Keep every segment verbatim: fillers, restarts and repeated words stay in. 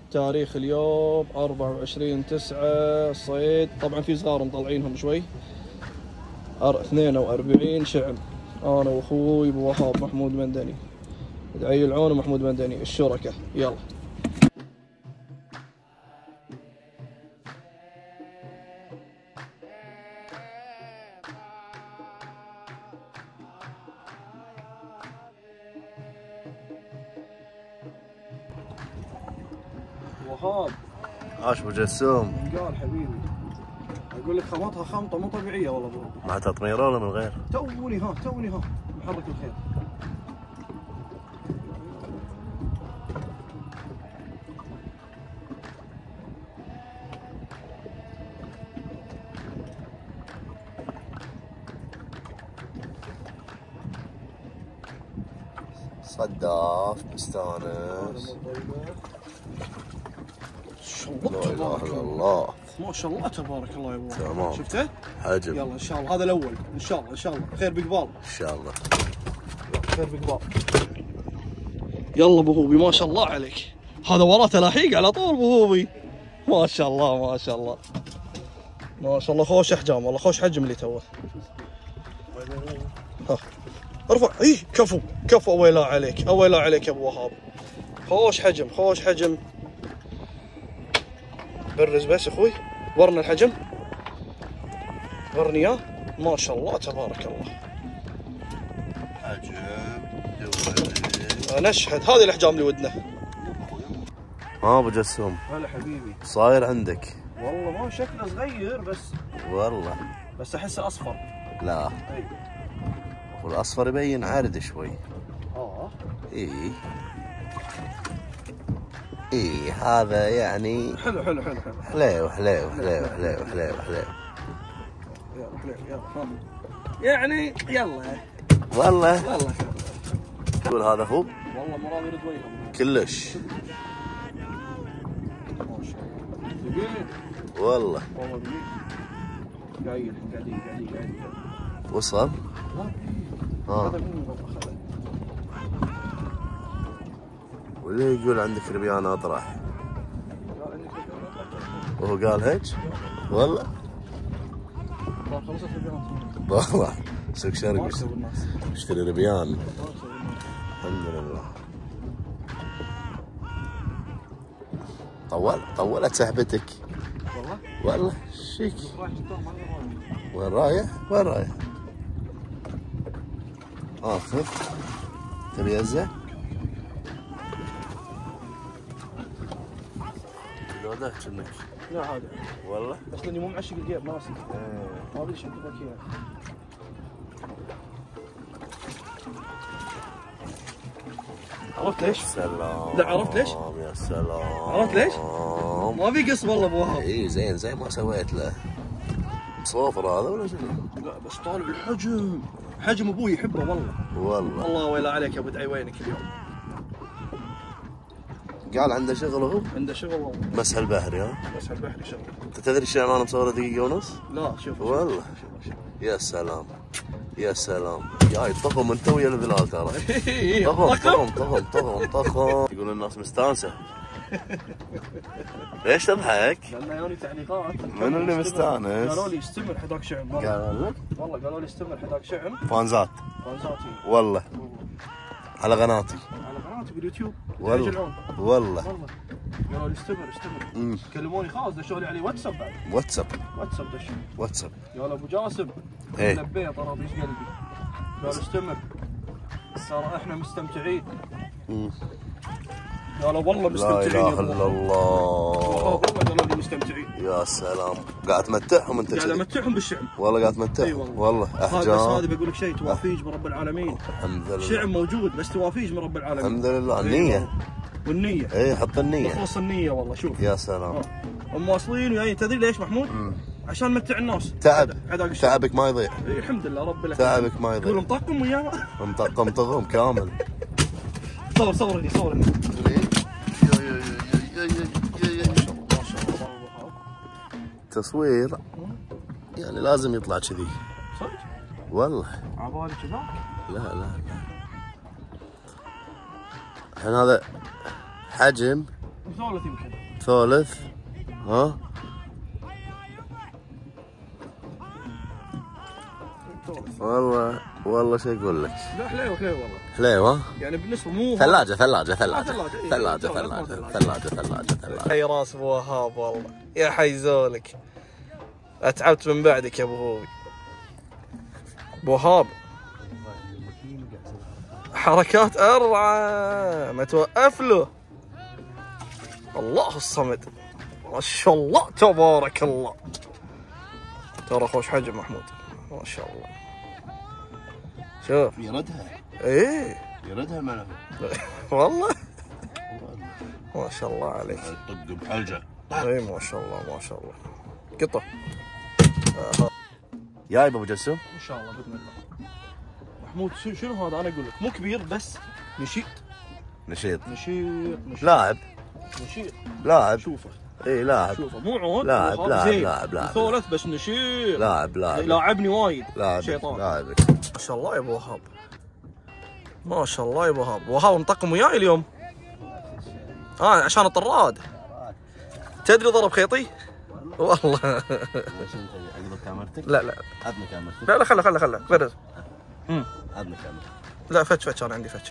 تاريخ اليوم أربعة وعشرين تسعة صيد. طبعا في صغار مطلعينهم شوي. اثنين وأربعين شعم. انا واخوي ابو وهاب محمود مندني. دعي العون ومحمود مندني الشركة. يلا وهاب. عاش ابو جسوم. قال حبيبي اقول لك خمطها خمطه مو طبيعيه والله ابو. مع تطميره ولا من غير؟ توني ها توني ها محرك الخير. صداف مستانس. لا اله الا الله. ما شاء الله تبارك الله يا ابو. تمام. شفته؟ حجم. يلا ان شاء الله هذا الاول ان شاء الله ان شاء الله خير بقبال. ان شاء الله. خير بقبال. يلا ابو هوبي ما شاء الله عليك. هذا وراه تلاحيق على طول ابو هوبي. ما شاء الله ما شاء الله. ما شاء الله خوش احجام والله خوش حجم اللي توه. ها ارفع. اي كفو كفو. اويلا عليك اويلا عليك يا ابو وهاب. خوش حجم خوش حجم. برز بس اخوي ورنا الحجم. ورني اياه. ما شاء الله تبارك الله. حجم انا اشهد هذه الاحجام اللي ودنا. ها ابو جسوم. هلا حبيبي. صاير عندك؟ والله ما شكله صغير بس. والله بس احسه اصفر. لا اي والاصفر يبين عرض شوي. اه اي اي هذا يعني حلو حلو حلو حلو. حليو حليو حليو حليو حليو حليو. يلا حليو يلا يعني يلا والله والله تقول هذا هو؟ والله مراد يرد وجههم كلش. ما شاء الله. ثقيل والله والله ثقيل. قايل قاعدين قاعدين قاعدين. وصل؟ اه هذا مو اخذه. واللي يقول عندك ربيان اطرح وهو قال هيك؟ والله خلصت الربيان. والله سوق شرقي اشتري ربيان. الحمد لله. طول طولت سحبتك. والله والله شيك. وين رايح؟ وين رايح؟ اخذ. تبي يزه؟ لودك كأنك. لا هذا والله بس لاني مو معشق الجيب ناسي. ما ادري شو تبغى فيها. عرفت ليش؟ سلام. لا عرفت ليش؟ يا سلام. عرفت ليش؟ ما في قص والله ابو وهاب. اي زين زي ما سويت له. صوفر هذا ولا شنو؟ لا بس طالع الحجم. حجم ابوي يحبه والله. والله الله ويلا عليك يا ابو دعي وينك اليوم؟ قال عنده شغل هو؟ عنده شغل والله. مسح البحري ها؟ مسح البحري شغل. انت تدري الشيء انا مصوره دقيقة ونص؟ لا شوف والله شوف شوف. يا سلام يا سلام. جاي طقم انت ويا الذلال ترى. طقم طقم طقم طقم طقم. يقول الناس مستانسة. ليش تضحك؟ لان يوني تعليقات. من اللي مستانس؟ قالوا لي استمر حداك شعم. قالوا لك؟ والله قالوا لي استمر حداك شعم. فانزات. فانزاتي. والله على قناتي. على قناتي باليوتيوب. والله والله والله قالوا لي استمر استمر. امم كلموني خلاص دشوا لي علي واتساب بعد. واتساب واتساب دشوا. واتساب. قال ابو جاسم ايه لبيت طرابيش قلبي. قال استمر ترى احنا مستمتعين. امم قالوا والله مستمتعين. لا اله الا الله. والله قالوا لي مستمتعين. يا سلام. قاعد تمتعهم انت قاعد كذي؟ امتعهم بالشعم. والله قاعد تمتعهم. اي والله. والله هذا احجام. بس هذا بقول لك شيء توافيج من رب العالمين. الحمد لله. شعم موجود بس توافيج من رب العالمين. الحمد لله. النية. والنية. اي حط النية. خلص النية والله شوف. يا سلام. هم واصلين وياي تدري ليش محمود؟ مم. عشان نمتع الناس. تعب. عداق الشعب. تعبك ما يضيع. إيه الحمد لله رب العالمين. تعبك ما تقول يضيع. مطقم ويانا. مطقم طقم كامل. صور صورني صورني. تصوير يعني لازم يطلع كذي. صدق؟ والله عبالي كذا؟ لا لا لا. الحين هذا حجم ثالث يمكن. ثالث. ها؟ والله والله شو اقول لك؟ لا حليوه حليوه والله. حليوه؟ يعني بالنسبه مو ثلاجة ثلاجة ثلاجة ثلاجة ثلاجة ثلاجة ثلاجة ثلاجة ثلاجة. اي راس ابو وهاب والله يا حيزولك. اتعبت من بعدك يا ابو هوي. ابو وهاب حركات اربعه ما توقف له. الله الصمد ما شاء الله تبارك الله. ترى خوش حجم محمود ما شاء الله. شوف يردها. ايه يردها معه. والله ما شاء الله عليك. طق بحلجه. اي ما شاء الله ما شاء الله. قطه جايب ابو جسم؟ ان شاء الله باذن الله. محمود شنو هذا؟ انا اقول لك مو كبير بس نشيط نشيط نشيط نشيط لاعب نشيط لاعب. شوفه اي لاعب. شوفه مو عود. لاعب لاعب لاعب لاعب. ثولث بس نشيط. لاعب لاعب. لاعبني وايد. لاعب شيطان. لاعب. ما شاء الله يا ابو وهاب. ما شاء الله يا ابو وهاب. ابو وهاب مطقم وياي اليوم. اه عشان الطراد. تدري ضرب خيطي؟ والله. عقب كاميرتك؟ لا لا عطني كاميرتك. لا لا خله خله خله برز. امم عطني كاميرتك. لا فتش فتش انا عندي فتش.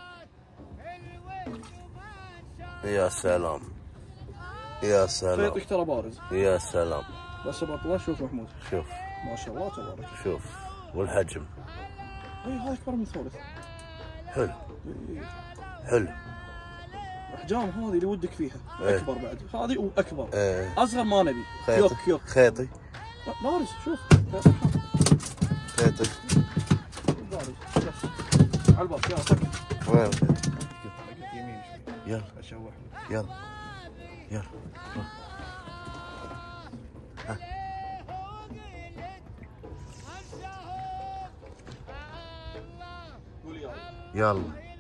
يا سلام يا سلام. خيطك ترى بارز. يا سلام. بس بطلع شوف محمود. شوف ما شاء الله تبارك. شوف والحجم. اي هذا اكبر من ثالث. حلو حلو. احجام هذه اللي ودك فيها. ايه. اكبر بعد هذه واكبر. ايه. اصغر ما نبي. خيطي. يوك يوك. خيطي. لا بارز شوف. خيطي. بارز بس. على الباب يلا سكت. وين؟ يمين شوي. يلا اشوح. يلا يلا. ها. قول يلا. يلا.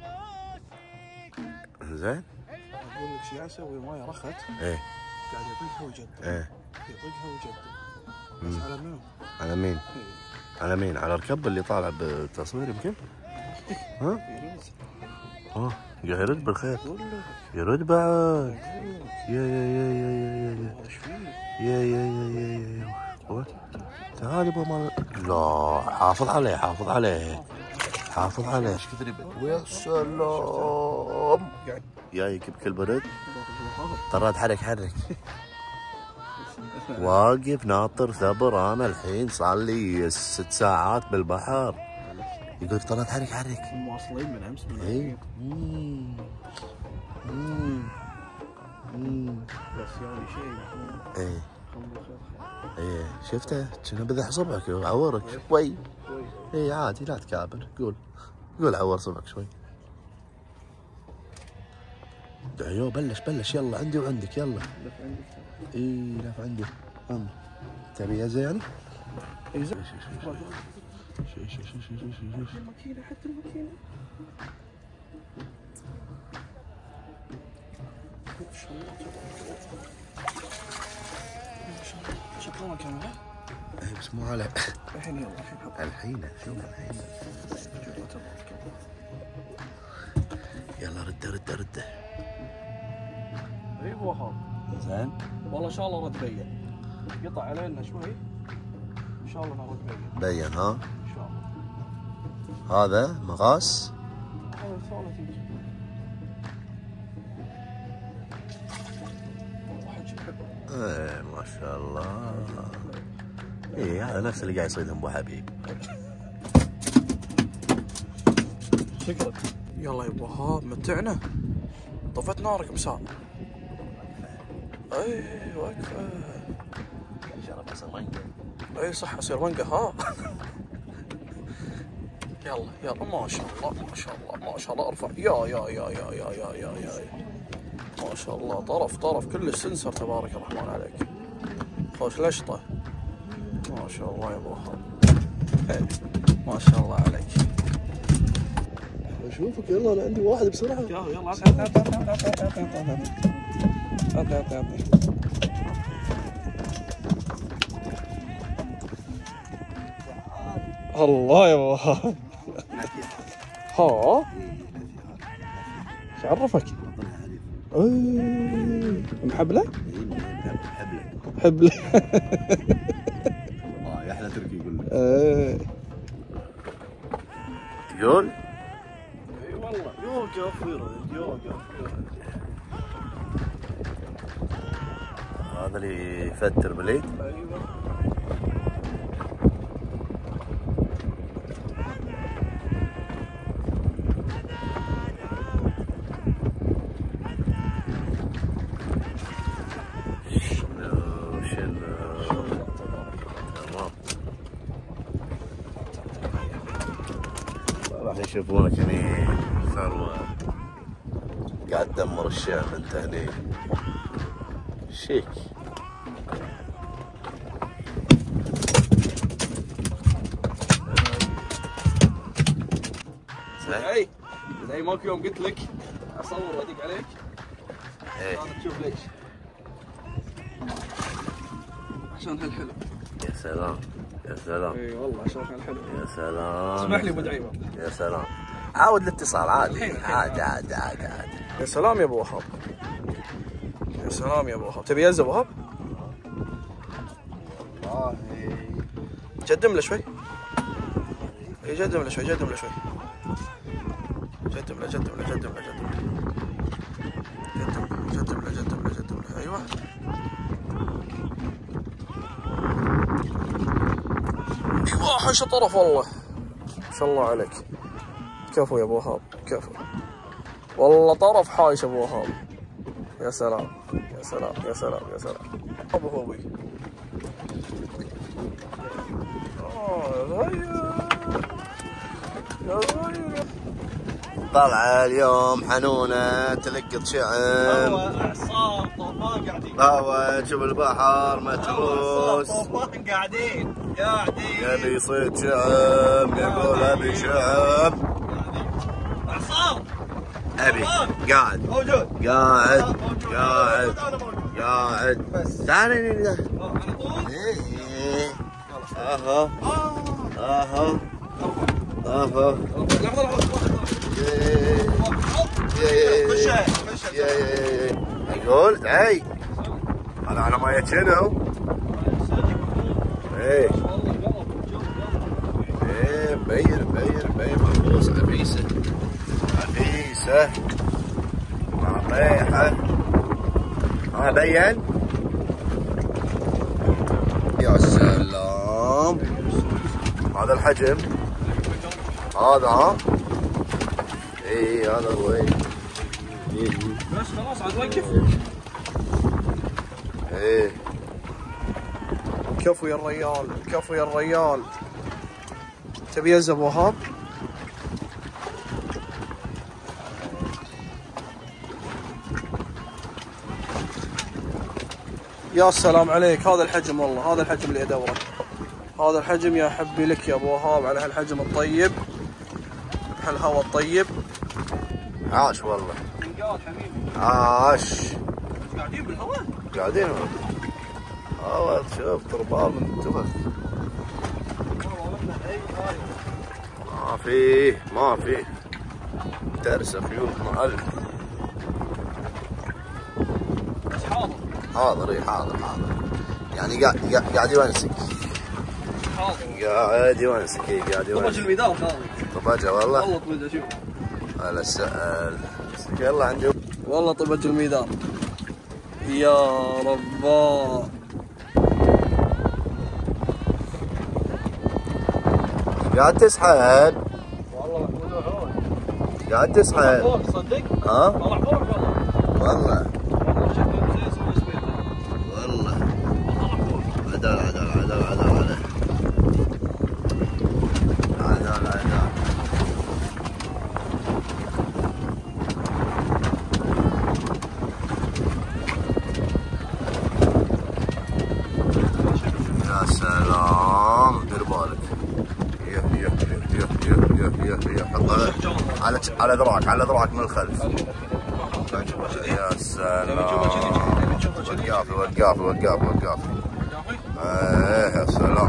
زين. اقول لك شو اسوي المايه رخت. ايه. قاعد يطقها ويجدد. ايه. يطقها ويجدد. بس على منو؟ على مين؟ إيه. على مين؟ على الكب اللي طالع بالتصوير يمكن؟ ها؟ ها قاعد يرد بالخيط. يرد بعد. يا يا يا يا يا يا يا يا يا يا يا تعال يبا مال. لا حافظ عليه حافظ عليه حافظ عليه. ايش كثر يبي؟ ويا سلام. جايك بكل برد. طراد حرك حرك. واقف ناطر ثبر انا الحين صار لي ست ساعات بالبحر. يقول طلعت حرك حرك. مواصلين من امس من اي. بس يعني شيء. ايه ايه شفته كنا بذح صبعك عورك شوي. اي عادي لا تكابر. قول قول عور صبعك شوي. ايوه بلش بلش يلا عندي وعندك يلا. اي لف عندي. امر تبي زين يعني؟ اي زين. شي شي شي شي شي شي. الماكينة حتى الماكينة. ما شاء الله ما شاء الله. شغالة الكاميرا؟ اي بس مو على الحين يلا الحين حط. الحين شوف الحين. يلا رده رده رده. اي ابو وهاب. زين. والله ان شاء الله رد بين. قطع علينا شوي. ان شاء الله نرد بين. بين ها؟ ان شاء الله. هذا مقاس. هذا ثالث يمكن. والله حجم حلو. ايه ما شاء الله. ايه هذا نفس اللي قاعد يصيدهم ابو حبيب. شكرا. يلا يا ابو وهاب متعنا. طفت نارك مساء. اي وقفه. شرب اصير منقه. اي صح اصير منقه ها. يلا يلا ما شاء الله ما شاء الله ما شاء الله ارفع. يا يا يا يا يا يا يا يا ما شاء الله طرف طرف كل السنسر تبارك الرحمن عليك. خوش لشطه. ما شاء الله يا ابو وهاب. ما شاء الله عليك. اشوفك يلا انا عندي واحد بسرعه. يلا يلا عطني عطني عطني عطني عطني عطني عطني. الله يا ابو وهاب. ها ايش عرفك؟ ايه محبله؟ حبله حبله. اه يا احلى تركي يقول لك. ايه تقول؟ اي والله يوقف ويرد يوقف ويرد. هذا اللي يفتر باليد. ايوه راح يشوفونك هني ثروة قاعد تدمر الشعب انت هني شيك. اي زي ماكو يوم قلت لك اصور وادق عليك. ايه هذا تشوف ليش؟ عشان هالحلو. يا سلام يا سلام. اي والله عشان هالحلو. يا سلام. اسمح لي ابو دعيمه. يا سلام. عاود الاتصال عادي الحين- الحين. عادي عادي عادي عادي. يا سلام يا ابو وهاب. يا سلام يا ابو وهاب. تبي يزه ابو وهاب؟ والله قدم له شوي. اي قدم له شوي قدم له شوي. قدم له قدم له قدم له قدم له. قدم له قدم له قدم له ايوه. ايوه حش طرف والله. ما شاء الله عليك. كفو يا ابو وهاب كفو. والله طرف حايش ابو وهاب. يا سلام يا سلام يا سلام يا سلام. ابو هوبي. اه غير يا غير. طلعة اليوم حنونة تلقط شعم. اعصار طوفان قاعدين. هوا تشوف البحر متروس. طوفان قاعدين قاعدين. يبي يصيد شعم يقول ابي شعم. اعصار. ابي قاعد موجود. قاعد قاعد قاعد. بس. تعال هنا. على طول. إيه. اها اها اها. لحظه لحظه. إيه. خشها خشها. يقول هاي هذا على ما شنو؟ ايه ايه مبين مبين مبين محبوس. عفيسه عفيسه معطيحه. ها بين. يا سلام. هذا الحجم هذا. ها اي هذا هو. اي بس خلاص عاد وقف. ايه كفو يا الريال كفو يا الريال. تبي يزه ابو وهاب؟ يا سلام عليك. هذا الحجم والله هذا الحجم اللي ادوره. هذا الحجم يا حبي لك يا ابو وهاب على هالحجم الطيب هالهواء الطيب. عاش والله انقاد حبيبي. عاش. قاعدين بالهواء. قاعدين والله شوف تربال من تبث. ما فيه ما فيه ترسى خيوطنا ألف. بس حاضر حاضر اي حاضر حاضر. يعني قاعد قاعد قاعد يونسك. حاضر. قاعد يونسك اي قاعد طبج يونسك. الميدان خالد. طبجه والله. والله طبج اشوف. هلا السؤال يلا عندي. والله طبج الميدان. يا رباه. قاعد تسحب. والله محمود وحود. قاعد تسحب. فوق تصدق؟ ها؟ طلع فوق والله. والله والله شكله زي اسمه اسمه. والله طلع فوق. عدل عدل عدل عدل عدل عدل عدل. يا سلام دير بالك. يه يه يه يه يه يه يه حط على على على ذراعك على ذراعك من الخلف. يا سلام. وقافي وقافي وقافي وقافي. ايه يا سلام.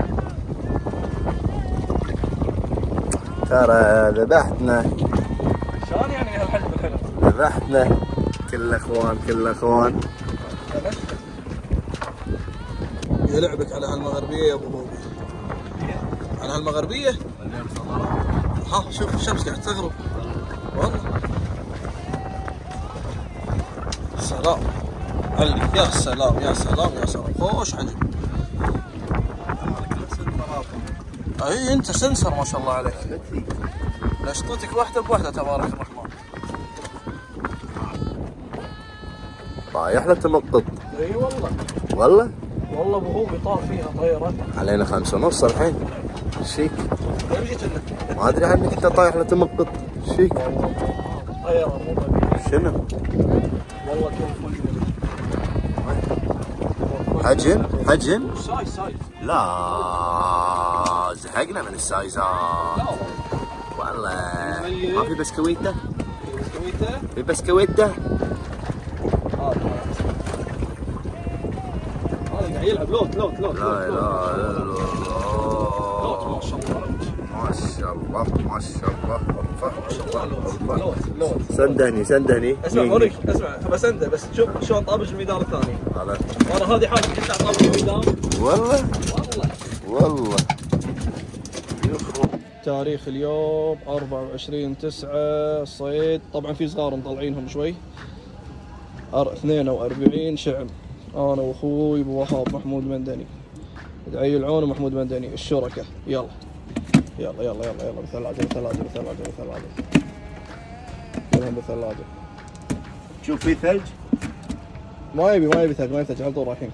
ترى ذبحتنا شلون يعني هالحجم الحلو؟ ذبحنا. كل اخوان كل اخوان. يلعبك على هالمغربيه يا ابو بوبي. على هالمغربيه؟ ها شوف الشمس قاعد تغرب. والله سلام علي. يا سلام يا سلام يا سلام. خوش حجم. اي انت سنسر ما شاء الله عليك. لشطتك واحده بواحده تبارك الرحمن. رايح له تمطط. اي والله والله والله ابو بوبي طار فيها طيره. علينا خمسة ونص الحين. شيك. وين جيت لك؟ ما ادري عنك انت طايح له تمطط. شيك. طيره مو طبيعي. شنو؟ والله كل فل. حجم حجم. سايز سايز. لا زهقنا من السايزات. لا والله ما في بسكويته؟ بسكويته؟ في بسكويته؟ هذا هذا قاعد يلعب لوت لوت لوت. لا اله الا لوت الله. ما شاء الله. ما شاء الله ما شاء الله. ما شاء الله لوت لوت. سندهني سندهني. اسمع اوريك اسمع بسنده بس شوف شلون طابش الميدان الثاني. هذا وانا هذه حالي كنت طابش الميدان. والله والله والله. تاريخ اليوم أربعة وعشرين تسعة الصيد. طبعا في صغار مطلعينهم شوي. اثنين وأربعين شعم. انا واخوي ابو وهاب محمود مندني. دعي العون ومحمود مندني الشركه. يلا يلا يلا يلا يلا بثلاجه بثلاجه بثلاجه بثلاجه. كلهم بثلاجه. شوف في ثلج؟ ما يبي ما يبي ثلج ما يبي ثلج على طول رايحين.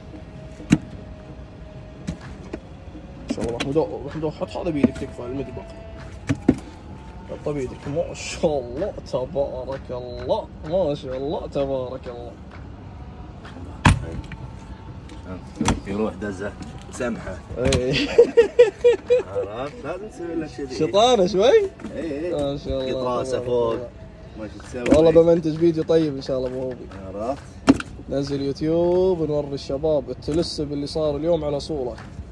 ما شاء الله محمود محمود حط هذا بيدك تكفى المدبق. حط بيدك ما شاء الله تبارك الله ما شاء الله تبارك الله. يروح دزه سمحه. اي عرفت لازم تسوي له كذي. شطانه شوي. اي اي ما شاء الله. قط راسه فوق. ما شو تسوي. والله بمنتج فيديو طيب ان شاء الله ابو هوبي. عرفت. ننزل يوتيوب ونوري الشباب التلسب اللي صار اليوم على صوره.